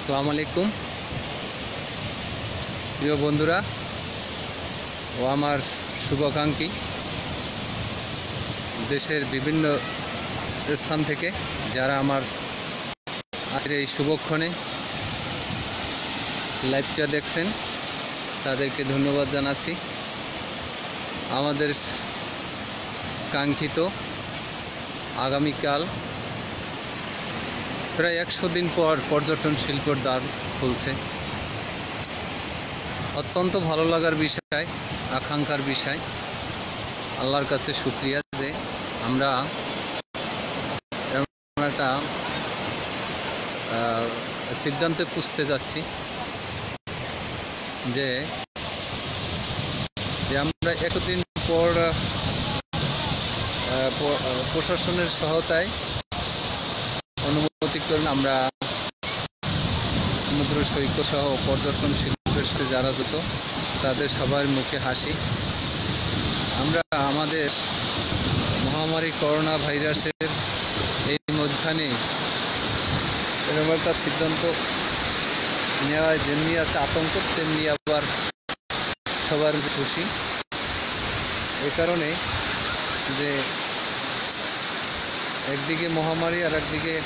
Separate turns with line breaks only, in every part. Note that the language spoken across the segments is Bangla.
আসসালামু আলাইকুম প্রিয় বন্ধুরা ও আমার শুভাকাঙ্ক্ষী দেশের বিভিন্ন স্থান থেকে যারা আমার আজকের এই শুভক্ষণে লাইভটা দেখছেন তাদেরকে ধন্যবাদ জানাচ্ছি। আমাদের কাঙ্ক্ষিত আগামীকাল প্রায় 100 দিন পর পর্যটন শিল্পের দ্বার খুলছে। অত্যন্ত ভালো লাগার বিষয়, আকাঙ্ক্ষার বিষয়। আল্লাহর কাছে শুকরিয়া যে আমরা একটা সিদ্ধান্তে পুষতে যাচ্ছি যে আমরা 100 দিন পর প্রশাসনের সহায়তায় অনুমতি করলে আমরা সমুদ্র সৈকত সহ পর্যটন শিল্পের সাথে যারা যুক্ত তাদের সবার মুখে হাসি। আমরা আমাদের মহামারী করোনা ভাইরাসের এই মধ্যখানে এরকম একটা সিদ্ধান্ত নেওয়ায় যেমনি আছে আতঙ্ক তেমনি আবার সবার খুশি। এ কারণে যে একদিকে মহামারী আর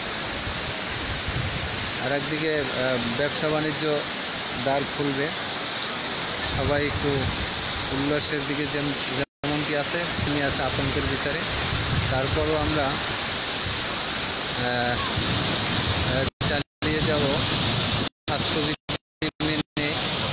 একদিকে ব্যবসা বাণিজ্য দ্বার খুলবে, সবাই একটু উল্লাসের দিকে যেমনটি আছে তেমনি আছে আতঙ্কের ভিতরে। তারপরও আমরা চালিয়ে যাব স্বাস্থ্যবিধি মেনে,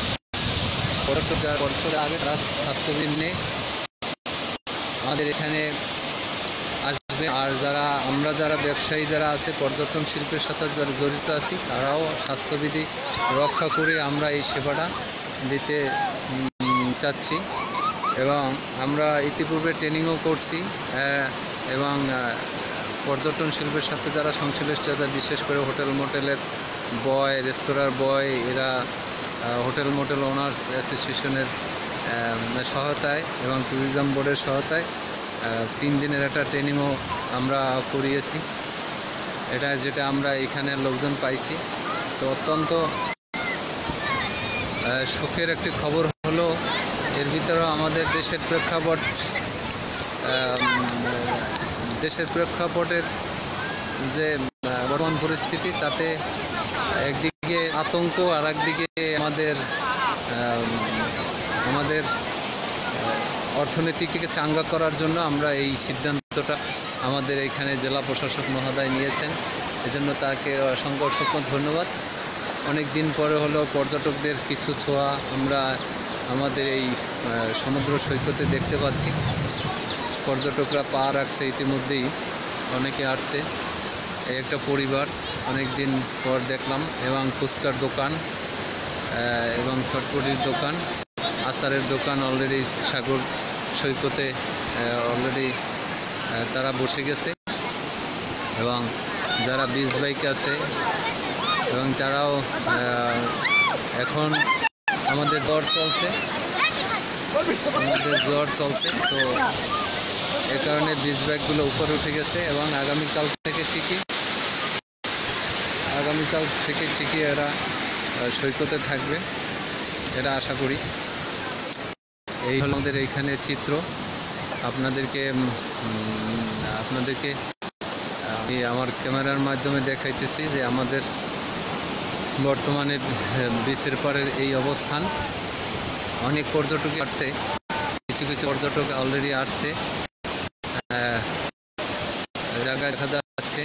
আগে স্বাস্থ্যবিধি মেনে আমাদের এখানে আসবে। আর যারা ব্যবসায়ী যারা আছে পর্যটন শিল্পের সাথে যারা জড়িত আছি তারাও স্বাস্থ্যবিধি রক্ষা করে আমরা এই সেবাটা দিতে চাচ্ছি। এবং আমরা ইতিপূর্বে ট্রেনিংও করছি এবং পর্যটন শিল্পের সাথে যারা সংশ্লিষ্ট বিশেষ করে হোটেল মোটেলের বয়, রেস্তোরাঁর বয়, এরা হোটেল মোটেল ওনার্স অ্যাসোসিয়েশনের সহায়তায় এবং ট্যুরিজম বোর্ডের সহায়তায় 3 দিনের একটা ট্রেনিংও আমরা করিয়েছি। যেটা আমরা এখানের লোকজন পাইছি। তো অত্যন্ত সুখের একটি খবর হলো এর ভিতরেও আমাদের দেশের প্রেক্ষাপটের যে বর্তমান পরিস্থিতি তাতে একদিকে আতঙ্ক আর একদিকে আমাদের অর্থনীতিকে চাঙ্গা করার জন্য আমরা এই সিদ্ধান্তটা আমাদের এইখানে জেলা প্রশাসক মহোদয় নিয়েছেন। এজন্য তাকে অসংখ্য ধন্যবাদ। অনেক দিন পরে হলো পর্যটকদের কিছু ছোঁয়া আমরা আমাদের এই সমুদ্র সৈকতে দেখতে পাচ্ছি। পর্যটকরা পা রাখছে, ইতিমধ্যেই অনেকে আসছে। এই একটা পরিবার অনেক দিন পর দেখলাম। এবং ফুচকার দোকান এবং চটপটির দোকান, আচারের দোকান অলরেডি সাগর সৈকতে অলরেডি তারা বসে গেছে। এবং যারা বিচ বাইকে আছে এবং তারাও এখন আমাদের জ্বর চলছে। তো এ কারণে বিচ বাইকগুলো উপরে উঠে গেছে এবং আগামীকাল থেকে ঠিকই এরা সৈকতে থাকবে, এটা আশা করি। এই হলো আমাদের এইখানে চিত্র। আপনাদেরকে আমি আমার ক্যামেরার মাধ্যমে দেখাইতেছি যে আমাদের বর্তমানে বিচের পাড়ের এই অবস্থান। অনেক পর্যটক আসছে, কিছু পর্যটক অলরেডি আসছে, জায়গায় দেখা যাচ্ছে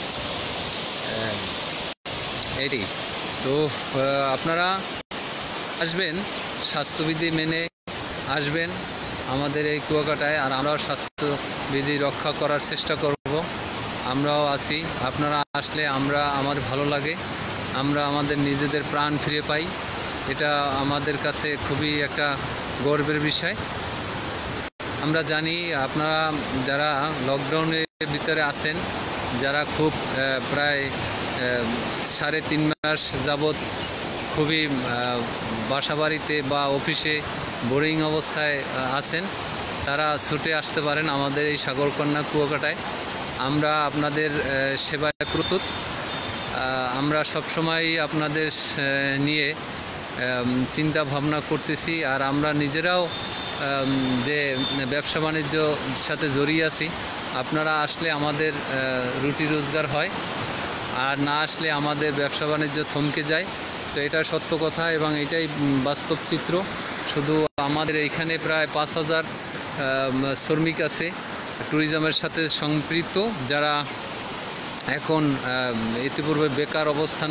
এটি। তো আপনারা আসবেন, স্বাস্থ্যবিধি মেনে আসবেন আমাদের এই কুয়াকাটায়। আর আমরাও স্বাস্থ্যবিধি রক্ষা করার চেষ্টা করব, আমরাও আছি। আপনারা আসলে আমার ভালো লাগে, আমরা আমাদের নিজেদের প্রাণ ফিরে পাই। এটা আমাদের কাছে খুবই একটা গর্বের বিষয়। আমরা জানি আপনারা যারা লকডাউনের ভিতরে আছেন, যারা খুব প্রায় 3.5 মাস যাবৎ খুবই বাসাবাড়িতে বা অফিসে বোরিং অবস্থায় আছেন, তারা ছুটে আসতে পারেন আমাদের এই সাগরকন্যা কুয়াকাটায়। আমরা আপনাদের সেবায় প্রস্তুত। আমরা সবসময় আপনাদের নিয়ে চিন্তা ভাবনা করতেছি, আর আমরা নিজেরাও যে ব্যবসা বাণিজ্যর সাথে জড়িয়ে আছি। আপনারা আসলে আমাদের রুটি রোজগার হয়, আর না আসলে আমাদের ব্যবসা বাণিজ্য থমকে যায়। তো এটা সত্য কথা এবং এটাই বাস্তব চিত্র। শুধু আমাদের এইখানে প্রায় 5,000 শ্রমিক আছে ট্যুরিজমের সাথে সম্পৃক্ত, যারা এখন ইতিপূর্বে বেকার অবস্থান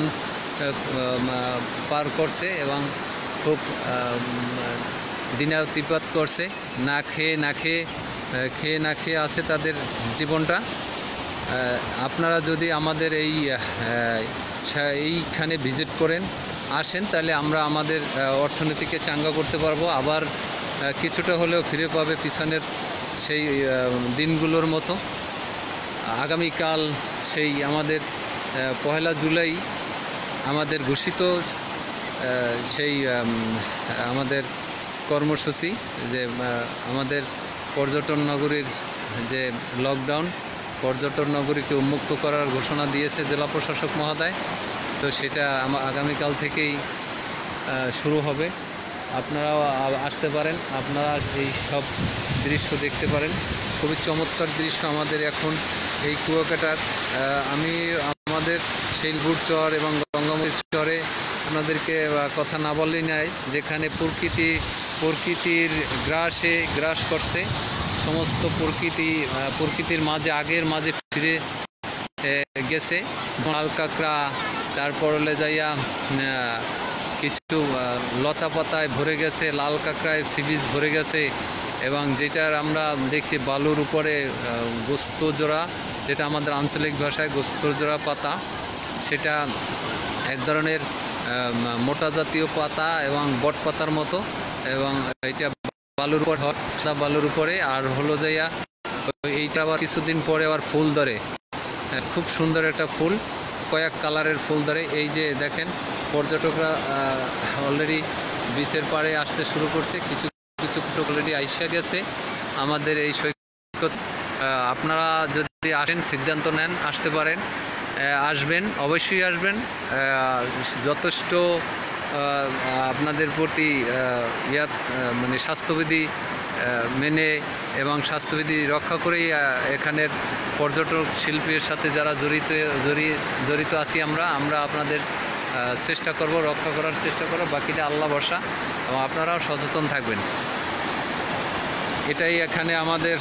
পার করছে এবং খুব দিনাতিপাত করছে, না খেয়ে আছে তাদের জীবনটা। আপনারা যদি আমাদের এইখানে ভিজিট করেন, আসেন, তাহলে আমরা আমাদের অর্থনীতিকে চাঙ্গা করতে পারবো। আবার কিছুটা হলেও ফিরে পাবে পিছনের সেই দিনগুলোর মতো। আগামীকাল সেই আমাদের 1 জুলাই আমাদের ঘোষিত সেই আমাদের কর্মসূচি, যে আমাদের পর্যটন নগরীর যে লকডাউন, পর্যটন নগরীকে উন্মুক্ত করার ঘোষণা দিয়েছে জেলা প্রশাসক মহোদয়। তো সেটা আগামীকাল থেকেই শুরু হবে। আপনারাও আসতে পারেন, আপনারা এই সব দৃশ্য দেখতে পারেন। খুবই চমৎকার দৃশ্য আমাদের এখন এই কুয়াকাটার। আমি আমাদের শৈলপুর চর এবং গঙ্গামতি চরে আপনাদেরকে কথা না বললেই নাই, যেখানে প্রকৃতির গ্রাস করছে সমস্ত প্রকৃতির মাঝে, আগের মাঝে ফিরে গেছে। লাল কাঁকড়া, তারপর হলে যাইয়া কিছু লতা পাতায় ভরে গেছে, লাল কাঁকড়ায় সিবিজ ভরে গেছে, এবং যেটার আমরা দেখছি বালুর উপরে গোস্তজোড়া, যেটা আমাদের আঞ্চলিক ভাষায় গোস্তজোড়া পাতা, সেটা এক ধরনের মোটা জাতীয় পাতা এবং বট পাতার মতো, এবং এটা বালুর উপর বালুর উপরে। আর হলো যাইয়া এইটা আবার কিছুদিন পরে আবার ফুল ধরে, খুব সুন্দর একটা ফুল, কয়েক কালারের ফুল ধরে। এই যে দেখেন, পর্যটকরা অলরেডি বিচের পাড়ে আসতে শুরু করছে, কিছু অলরেডি আইসা গেছে আমাদের এই সৈকত। আপনারা যদি আসেন, সিদ্ধান্ত নেন, আসতে পারেন, আসবেন, অবশ্যই আসবেন। যথেষ্ট আপনাদের প্রতি মানে স্বাস্থ্যবিধি মেনে এবং স্বাস্থ্যবিধি রক্ষা করেই এখানের পর্যটক শিল্পের সাথে যারা জড়িত আছি আমরা আপনাদের চেষ্টা করব, রক্ষা করার চেষ্টা করব। বাকিটা আল্লাহ ভরসা, এবং আপনারাও সচেতন থাকবেন। এটাই এখানে আমাদের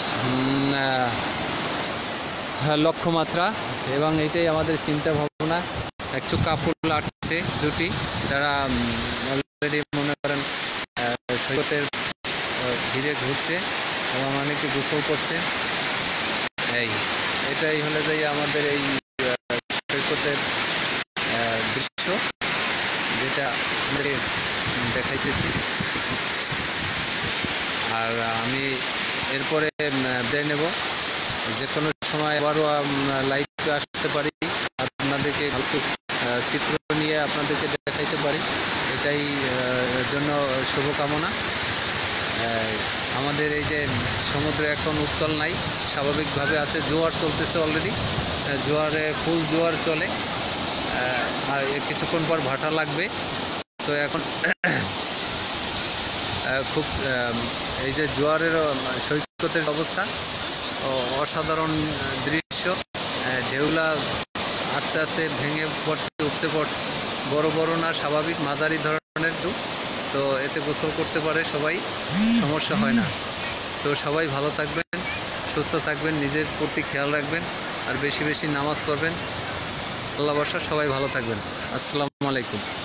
লক্ষ্যমাত্রা, এবং এটাই আমাদের চিন্তা ভাবনা। একটু কাপড় আসছে জুটি, যারা অলরেডি মনে করেন সৈকতের ঘিরে ঘুরছে এবং অনেকে গোসল করছে। এটাই হলে যাই আমাদের এই সৈকতের দৃশ্য, যেটা দেখাইতেছি। আর আমি এরপরে বিদায় নেব, যে কোনো সময় আবারও লাইভে আসতে পারি, আপনাদেরকে কিছু চিত্র নিয়ে আপনাদেরকে দেখাইতে পারি, এটাই জন্য শুভকামনা। আমাদের এই যে সমুদ্রে এখন উত্তাল নাই, স্বাভাবিকভাবে আছে, জোয়ার চলতেছে অলরেডি, ফুল জোয়ার চলে, আর কিছুক্ষণ পর ভাটা লাগবে। তো এখন খুব এই যে জোয়ারের সৈকতের অবস্থা অসাধারণ দৃশ্য, ঢেউলা আস্তে আস্তে ভেঙে পড়ছে, উপচে পড়ছে, বড় না, স্বাভাবিক মাঝারি ধরনের ঢেউ। তো এতে গোসল করতে পারে সবাই, সমস্যা হয় না। তো সবাই ভালো থাকবেন, সুস্থ থাকবেন, নিজের প্রতি খেয়াল রাখবেন, আর বেশি নামাজ পড়বেন। আল্লাহ ভরসা, সবাই ভালো থাকবেন। আসসালামু আলাইকুম।